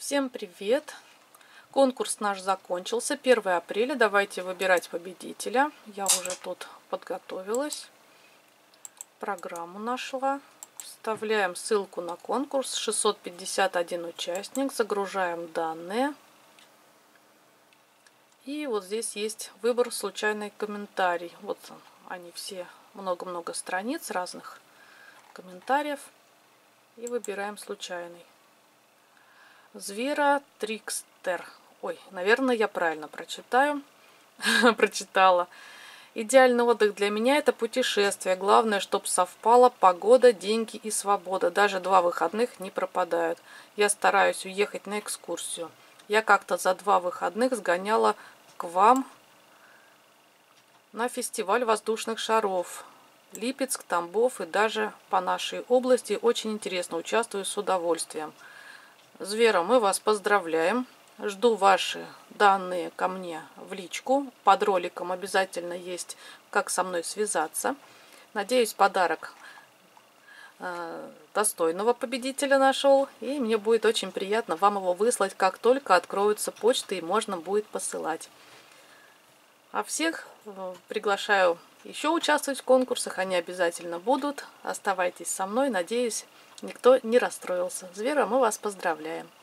Всем привет! Конкурс наш закончился. 1 апреля. Давайте выбирать победителя. Я уже тут подготовилась. Программу нашла. Вставляем ссылку на конкурс. 651 участник. Загружаем данные. И вот здесь есть выбор случайный комментарий. Вот они все. Много-много страниц разных комментариев. И выбираем случайный. Звера Трикстер. Ой, наверное, я правильно прочитала. Идеальный отдых для меня — это путешествие. Главное, чтобы совпала погода, деньги и свобода. Даже 2 выходных не пропадают. Я стараюсь уехать на экскурсию. Я как-то за 2 выходных сгоняла к вам на фестиваль воздушных шаров. Липецк, Тамбов и даже по нашей области. Очень интересно, участвую с удовольствием. Звера, мы вас поздравляем. Жду ваши данные ко мне в личку. Под роликом обязательно есть, как со мной связаться. Надеюсь, подарок достойного победителя нашел. И мне будет очень приятно вам его выслать, как только откроются почты и можно будет посылать. А всех приглашаю еще участвовать в конкурсах. Они обязательно будут. Оставайтесь со мной. Надеюсь, никто не расстроился. Звера, мы вас поздравляем.